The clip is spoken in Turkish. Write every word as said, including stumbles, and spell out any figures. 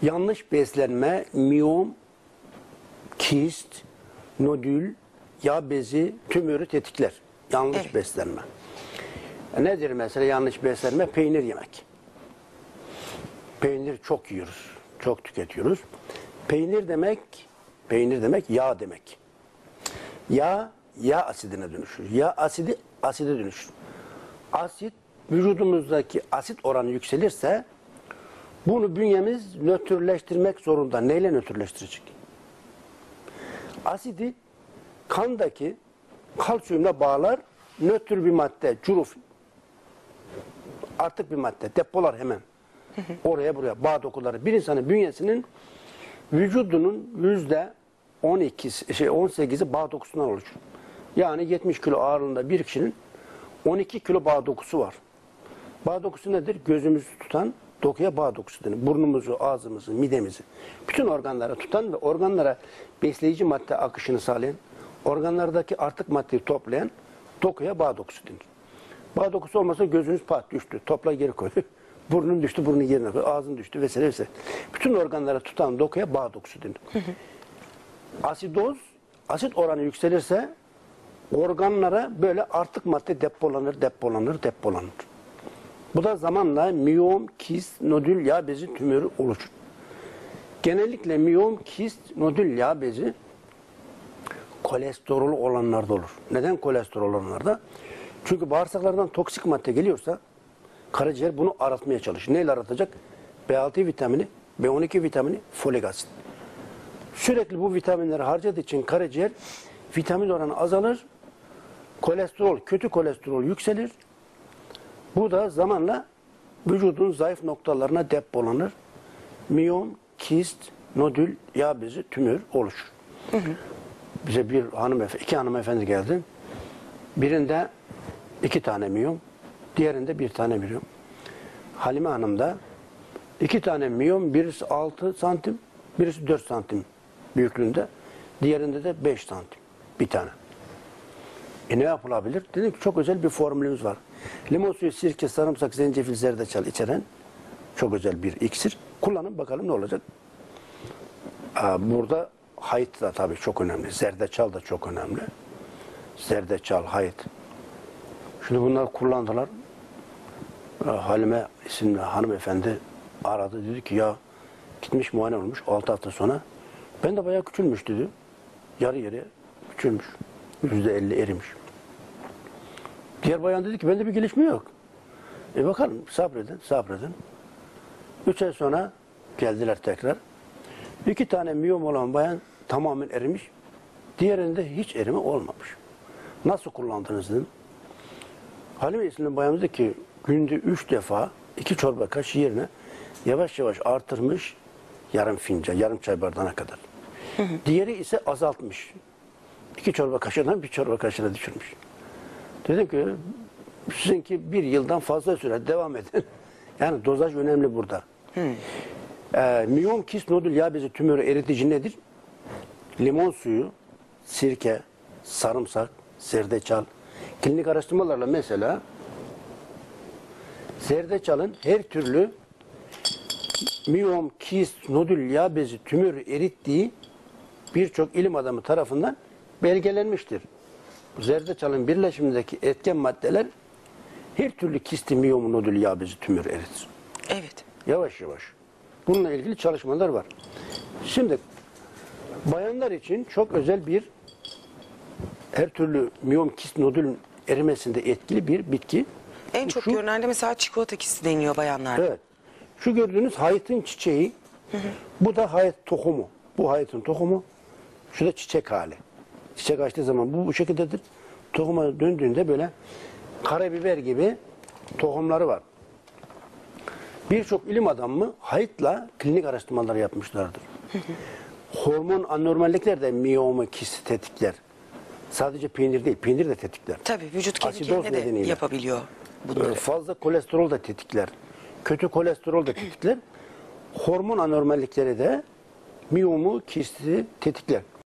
Yanlış beslenme, miyom, kist, nodül, yağ bezi, tümörü tetikler. Yanlış Evet. beslenme. Nedir mesela yanlış beslenme? Peynir yemek. Peynir çok yiyoruz, çok tüketiyoruz. Peynir demek, peynir demek yağ demek. Yağ, yağ asidine dönüşür. Yağ asidi, aside dönüşür. Asit, vücudumuzdaki asit oranı yükselirse bunu bünyemiz nötrleştirmek zorunda. Neyle nötrleştirecek? Asidi kandaki kalsiyumla bağlar, nötr bir madde, curuf, artık bir madde, depolar hemen. Oraya buraya bağ dokuları. Bir insanın bünyesinin vücudunun yüzde on ikisi, şey on sekizi bağ dokusundan oluşur. Yani yetmiş kilo ağırlığında bir kişinin on iki kilo bağ dokusu var. Bağ dokusu nedir? Gözümüzü tutan dokuya bağ dokusu denir. Burnumuzu, ağzımızı, midemizi, bütün organları tutan ve organlara besleyici madde akışını sağlayan, organlardaki artık maddeyi toplayan dokuya bağ dokusu denir. Bağ dokusu olmasa gözünüz pat düştü, topla geri koy. Burnun düştü, burnun yerine koy, ağzın düştü vesaire vesaire. Bütün organları tutan dokuya bağ dokusu denir. Asidoz, asit oranı yükselirse organlara böyle artık madde depolanır, depolanır, depolanır. Bu da zamanla miyom, kist, nodül yağ bezi tümörü oluşur. Genellikle miyom, kist, nodül yağ bezi kolesterol olanlarda olur. Neden kolesterol olanlarda? Çünkü bağırsaklardan toksik madde geliyorsa karaciğer bunu aratmaya çalışır. Neyle aratacak? B altı vitamini, B on iki vitamini, folik asit. Sürekli bu vitaminleri harcadığı için karaciğer vitamin oranı azalır. Kolesterol, kötü kolesterol yükselir. Bu da zamanla vücudun zayıf noktalarına depolanır. Miyom, kist, nodül, yağ bezi, tümör oluşur. Hı hı. Bize bir hanımefendi, iki hanımefendi geldi. Birinde iki tane miyom, diğerinde bir tane miyom. Halime Hanım'da iki tane miyom, birisi altı santim, birisi dört santim büyüklüğünde, diğerinde de beş santim bir tane. E ne yapılabilir? Dedim ki çok özel bir formülümüz var. Limon suyu, sirke, sarımsak, zencefil, zerdeçal içeren çok özel bir iksir. Kullanın bakalım ne olacak. Burada hayıt da tabii çok önemli. Zerdeçal da çok önemli. Zerdeçal, hayıt. Şimdi bunlar kullandılar. Halime isimli hanımefendi aradı. Dedi ki ya gitmiş muayene olmuş altı hafta sonra. Ben de bayağı küçülmüş dedi. Yarı yarıya küçülmüş. yüzde elli erimiş. Diğer bayan dedi ki bende bir gelişme yok. E bakalım sabredin, sabredin. Üç ay sonra geldiler tekrar. İki tane miyom olan bayan tamamen erimiş. Diğerinde hiç erime olmamış. Nasıl kullandınız dedim. Halime isimli bayan dedi ki günde üç defa iki çorba kaşığı yerine yavaş yavaş artırmış yarım fincan, yarım çay bardağına kadar. Hı hı. Diğeri ise azaltmış. İki çorba kaşığından bir çorba kaşığına düşürmüş. Dedim ki sizinki bir yıldan fazla süre devam edin. Yani dozaj önemli burada. Hmm. Ee, miyom, kist, nodül yağ bezi tümörü eritici nedir? Limon suyu, sirke, sarımsak, zerdeçal. Klinik araştırmalarla mesela zerdeçalın her türlü miyom, kist, nodül yağ bezi tümörü erittiği birçok ilim adamı tarafından belgelenmiştir. Zerdeçalın birleşimindeki etken maddeler her türlü kisti, miyom, nodül yağ bezi tümörü eritir. Evet. Yavaş yavaş. Bununla ilgili çalışmalar var. Şimdi bayanlar için çok özel bir her türlü miyom, kist, nodül erimesinde etkili bir bitki. En çok Şu, görünen de mesela çikolata kisti deniyor bayanlarda. Evet. Şu gördüğünüz hayıtın çiçeği. Hı hı. Bu da hayıt tohumu. Bu hayıtın tohumu. Şu da çiçek hali. Çiçek açtığı zaman bu bu şekildedir. Tohuma döndüğünde böyle karabiber gibi tohumları var. Birçok ilim adamı hayıtla klinik araştırmalar yapmışlardır. Hı hı. Hormon anormallikler de miyomu, kisti tetikler. Sadece peynir değil, peynir de tetikler. Tabii vücut kendi kendine de yapabiliyor bunları. Fazla kolesterol da tetikler. Kötü kolesterol da tetikler. Hormon anormallikleri de miyomu, kisti tetikler.